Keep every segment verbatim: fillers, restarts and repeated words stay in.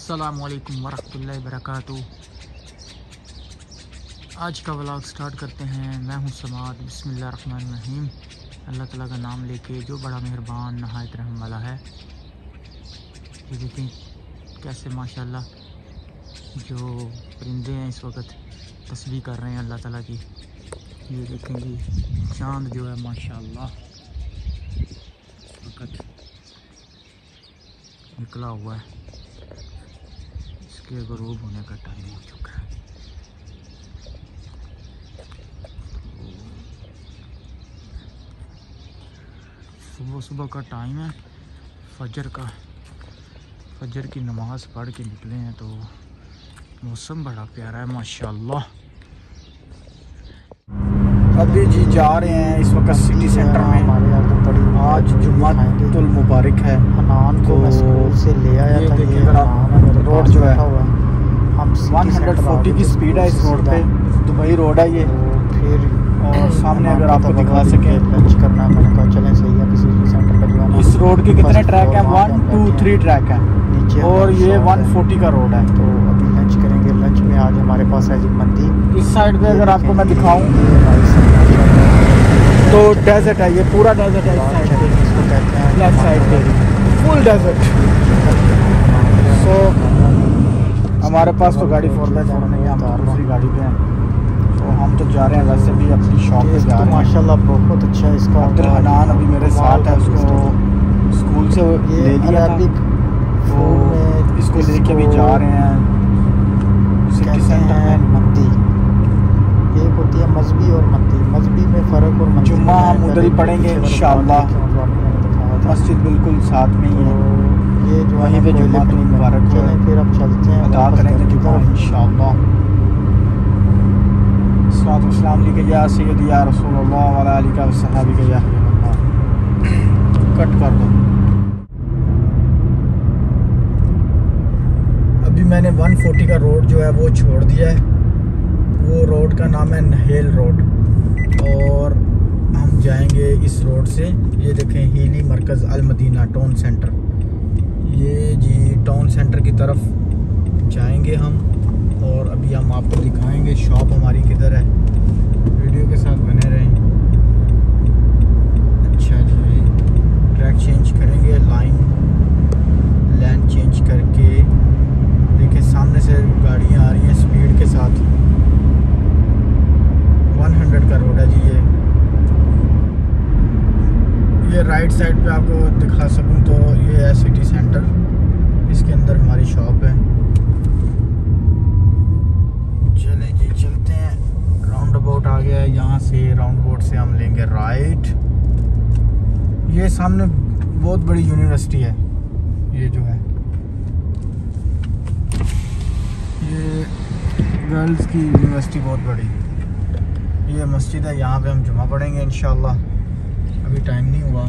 अस्सलामुअलैकुम वरहमतुल्लाहि वबरकातुहू। आज का व्लॉग स्टार्ट करते हैं। मैं हूं समाद। बिस्मिल्लाहिर्रहमानिर्रहीम। अल्लाह ताला का नाम लेके जो बड़ा मेहरबान नहायत रहम वाला है। ये देखें कैसे माशाल्लाह जो परिंदे हैं इस वक्त तस्बीह कर रहे हैं अल्लाह ताला की। ये देखें जी चाँद जो है माशाल्लाह इस वक्त निकला हुआ है। इसके ग़ुरूब होने का टाइम हो चुका है। सुबह सुबह का टाइम है फजर का। फजर की नमाज़ पढ़ के निकले हैं तो मौसम बड़ा प्यारा है माशाल्लाह। अभी जी जा रहे हैं इस वक्त सिटी सेंटर में। हमारे यहाँ तो बड़ी आज जुम्मातुल मुबारक है। हनान को मैं स्कूल से ले आया था। देखिए अगर आप रोड जो है हम एक सौ चालीस की स्पीड है इस रोड पे। दुबई रोड है ये। फिर और सामने अगर आपको दिखा सके लंच करना है। मैंने कहा चलें सही है सिटी सेंटर का जो है इस रोड के कितने ट्रैक हैं? वन टू थ्री ट्रैक है नीचे और ये एक सौ चालीस का रोड है। तो अभी लंच करेंगे। लंच में आज हमारे पास है जी मंदी। इस साइड पे अगर आपको मैं दिखाऊं तो डेजर्ट है। ये पूरा डेजर्ट है इस साइड पे। इसको कहते हैं लेफ्ट साइड पे फुल डेजर्ट। सो हमारे पास तो गाड़ी फोर बाई फोर नहीं है, हम तो दूसरी गाड़ी पे हैं। तो हम तो जा रहे हैं वैसे भी अपनी शॉप पे जा रहे हैं। माशाल्लाह बहुत अच्छा है इसका। अब्दुल हनान अभी मेरे साथ है। उसको स्कूल से ले लिया था तो इसको लेके भी जा रहे हैं सिटी सेंटर में। मंदी एक होती है मजहबी और मंदी। मजहबी में फ़र्क और मंदी जुम्मा हम उधर ही पढ़ेंगे इंशाअल्लाह। मस्जिद बिल्कुल साथ में ही है। ये जो वहीं पे जुम्मा तो मुबारक हो। फिर अब चलते हैं अदा करेंगे जुम्मा इंशाअल्लाह। सल्लल्लाहु अलैहि वसल्लम या सय्यदी या रसूलुल्लाह व अला आलिका व सहाबिका या हबीबल्लाह। कट कर दो। अभी मैंने एक सौ चालीस का रोड जो है वो छोड़ दिया है। वो रोड का नाम है नहेल रोड और हम जाएंगे इस रोड से। ये देखें हीली मरकज़ अल मदीना टाउन सेंटर। ये जी टाउन सेंटर की तरफ जाएंगे हम और अभी हम आपको दिखाएंगे शॉप हमारी किधर है। वीडियो के साथ बने रहें। अच्छा जी ट्रैक चेंज करेंगे। लाइन लाइन चेंज करके देखिए सामने से गाड़ियाँ आ रही हैं स्पीड के साथ। सौ का रोड है जी। ये ये राइट साइड पे आपको दिखा सकूं तो ये है सिटी सेंटर। इसके अंदर हमारी शॉप है। चलें जी चलते हैं। राउंड अबाउट आ गया है। यहाँ से राउंड अबाउट से हम लेंगे राइट। ये सामने बहुत बड़ी यूनिवर्सिटी है। ये जो है ये गर्ल्स की यूनिवर्सिटी बहुत बड़ी। ये मस्जिद है। यहाँ पे हम जुमा पढ़ेंगे इंशाअल्लाह। अभी टाइम नहीं हुआ।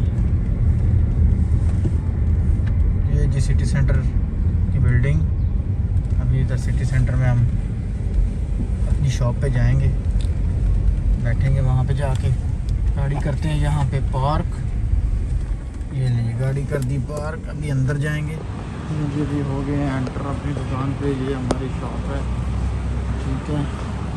ये जी सिटी सेंटर की बिल्डिंग। अभी इधर सिटी सेंटर में हम अपनी शॉप पे जाएंगे। बैठेंगे वहाँ पे जाके गाड़ी करते हैं यहाँ पे पार्क। ये लीजिए गाड़ी कर दी पार्क। अभी अंदर जाएंगे। मुझे भी हो गए हैं एंटर अपनी दुकान पे। ये हमारी शॉप है। ठीक है।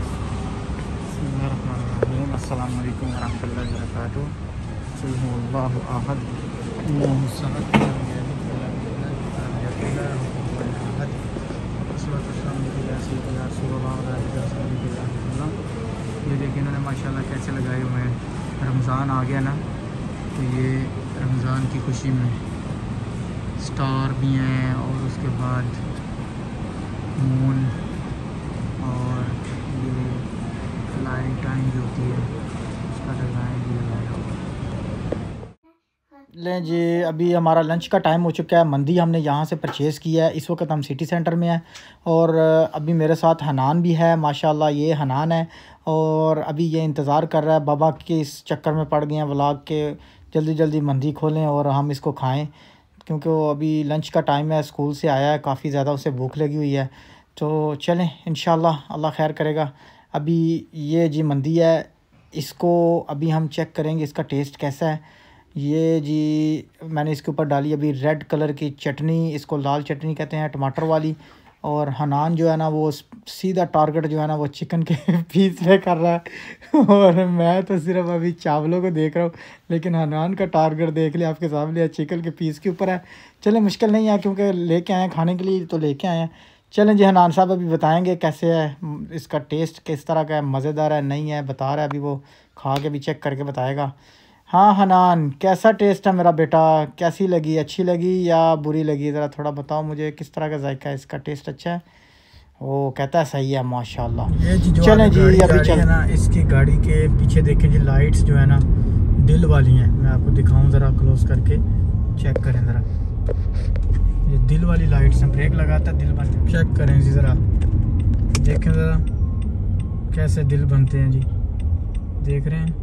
अस्सलाम वालेकुम वरहमतुल्लाहि वबरकातुहू। अल्लाहु अहद अल्लाहु समद लम यलिद वलम यूलद वलम यकुल लहु कुफुवन अहद। अस्सलातु वस्सलामु अला सय्यिदिना रसूलुल्लाह व अला सय्यिदिना। ये देखिए इन्होंने माशाल्लाह कैसे लगाए हुए हैं। रमज़ान आ गया ना तो ये रमज़ान की खुशी में स्टार भी हैं और उसके बाद मून और ये लाइट टाइम जो होती है उसका डिज़ाइन भी लगाया हुआ है। लें जी अभी हमारा लंच का टाइम हो चुका है। मंदी हमने यहाँ से परचेज़ किया है। इस वक्त हम सिटी सेंटर में हैं और अभी मेरे साथ हनान भी है माशाल्लाह। ये हनान है और अभी ये इंतज़ार कर रहा है। बाबा के इस चक्कर में पड़ गए हैं व्लॉग के जल्दी जल्दी मंदी खोलें और हम इसको खाएं क्योंकि वो अभी लंच का टाइम है। स्कूल से आया है काफ़ी ज़्यादा उसे भूख लगी हुई है। तो चलें इंशाल्लाह अल्लाह खैर करेगा। अभी ये जी मंदी है। इसको अभी हम चेक करेंगे इसका टेस्ट कैसा है। ये जी मैंने इसके ऊपर डाली अभी रेड कलर की चटनी, इसको लाल चटनी कहते हैं टमाटर वाली। और हनान जो है ना वो सीधा टारगेट जो है ना वो चिकन के पीस पे कर रहा है और मैं तो सिर्फ अभी चावलों को देख रहा हूँ, लेकिन हनान का टारगेट देख लिया आपके सामने, चिकन के पीस के ऊपर है। चलें मुश्किल नहीं है क्योंकि लेके आए हैं खाने के लिए तो लेके आए हैं। चलें जी हनान साहब अभी बताएंगे कैसे है, इसका टेस्ट किस तरह का है, मज़ेदार है नहीं है बता रहा है, अभी वो खा के भी चेक करके बताएगा। हाँ हनान कैसा टेस्ट है मेरा बेटा, कैसी लगी, अच्छी लगी या बुरी लगी, ज़रा थोड़ा बताओ मुझे किस तरह का जायका है, इसका टेस्ट अच्छा है? वो कहता है सही है माशाल्लाह। ये जी जो चलें जी अभी चल है ना, इसकी गाड़ी के पीछे देखें जी लाइट्स जो है ना दिल वाली हैं। मैं आपको दिखाऊं ज़रा क्लोज करके, चेक करें ज़रा, ये दिल वाली लाइट्स हैं, ब्रेक लगाता है दिल बनते, चेक करें जी ज़रा, देखें ज़रा कैसे दिल बनते हैं जी, देख रहे हैं।